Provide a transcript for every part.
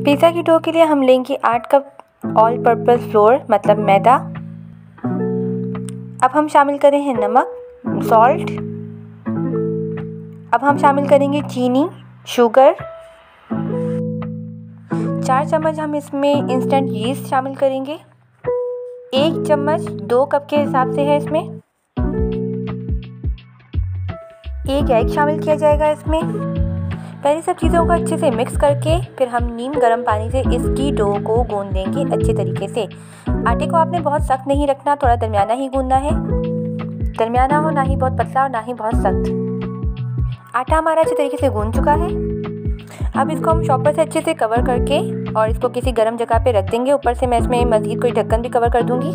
Pizza की dough के लिए हम लेंगे 8 कप ऑल पर्पस फ्लोर मतलब मैदा। अब हम शामिल करें हैं नमक, सॉल्ट। अब हम शामिल करेंगे चीनी, शुगर। 4 चम्मच हम इसमें इंस्टेंट यीस्ट शामिल करेंगे। 1 चम्मच 2 कप के हिसाब से है इसमें। 1 एग शामिल किया जाएगा इसमें। पहले सब चीज़ों को अच्छे से मिक्स करके फिर हम नीम गर्म पानी से इसकी डो को गूंद देंगे अच्छे तरीके से। आटे को आपने बहुत सख्त नहीं रखना, थोड़ा दरमियाना ही गूंदना है। दरमियाना हो, ना ही बहुत पतला और ना ही बहुत सख्त। आटा हमारा अच्छे तरीके से गूंद चुका है। अब इसको हम चॉपर से अच्छे से कवर करके और इसको किसी गर्म जगह पे रख देंगे। ऊपर से मैं इसमें मज़ीद कोई ढक्कन भी कवर कर दूंगी।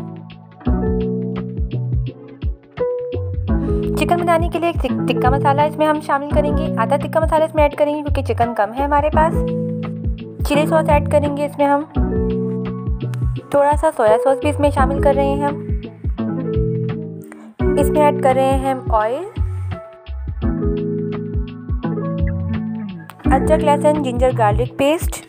चिकन बनाने के लिए एक टिक्का मसाला इसमें हम शामिल करेंगे। आधा टिक्का मसाला इसमें ऐड करेंगे क्योंकि चिकन कम है हमारे पास। चिली सॉस ऐड करेंगे इसमें हम। थोड़ा सा सोया सॉस भी इसमें शामिल कर रहे हैं हम। इसमें ऐड कर रहे हैं हम ऑयल। अदरक, लहसुन, ginger garlic paste.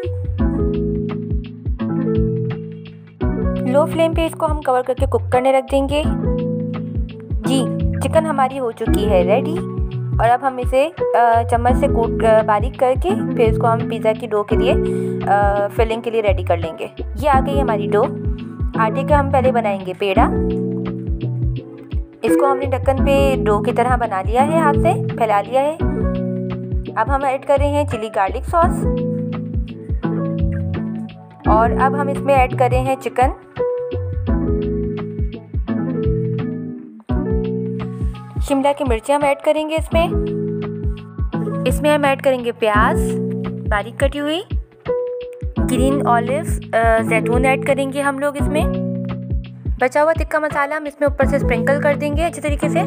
Low flame पे इसको हम कवर करके कुक करने रख देंगे। जी, चिकन हमारी हो चुकी है रेडी। और अब हम इसे चम्मच से कूट बारीक करके फिर इसको हम पिज़्ज़ा की डो के लिए फिलिंग के लिए रेडी कर लेंगे। ये आ गई हमारी डो। आटे का हम पहले बनाएंगे पेड़ा। इसको हमने ढक्कन पे डो की तरह बना लिया है, हाथ से फैला लिया है। अब हम ऐड कर रहे हैं चिली गार्लिक सॉस और अब हम इसमें ऐड कर रहे हैं चिकन। शिमला की मिर्चें हम ऐड करेंगे इसमें हम ऐड करेंगे प्याज बारीक कटी हुई। ग्रीन ऑलिव जैतून ऐड करेंगे हम लोग इसमें। बचा हुआ टिक्का मसाला हम इसमें ऊपर से स्प्रिंकल कर देंगे अच्छे तरीके से।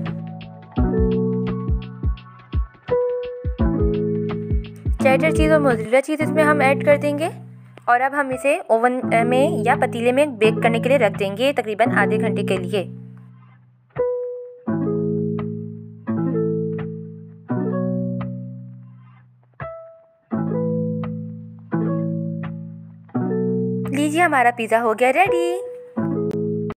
चेडर चीज़ और मोज़रेला चीज़ इसमें हम ऐड कर देंगे। और अब हम इसे ओवन में या पतीले में बेक करने के लिए रख देंगे तकरीबन आधे घंटे के लिए। लीजिए, हमारा पिज़्ज़ा हो गया रेडी।